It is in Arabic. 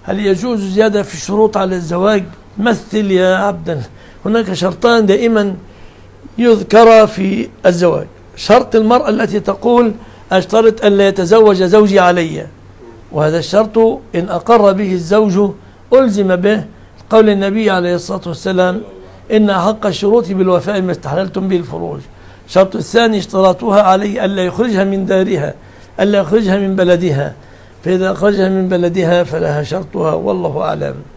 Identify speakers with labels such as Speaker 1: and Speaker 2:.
Speaker 1: هل يجوز زيادة في الشروط على الزواج؟ مثل يا عبدا. هناك شرطان دائما يذكر في الزواج. شرط المرأة التي تقول أشترط أن لا يتزوج زوجي علي، وهذا الشرط إن أقر به الزوج ألزم به، قول النبي عليه الصلاة والسلام إن حق الشروط بالوفاء ما استحللتم به الفروج. الشرط الثاني اشتراطها عليه ألا يخرجها من دارها، ألا يخرجها من بلدها، فإذا أخرجها من بلدها فلها شرطها، والله أعلم.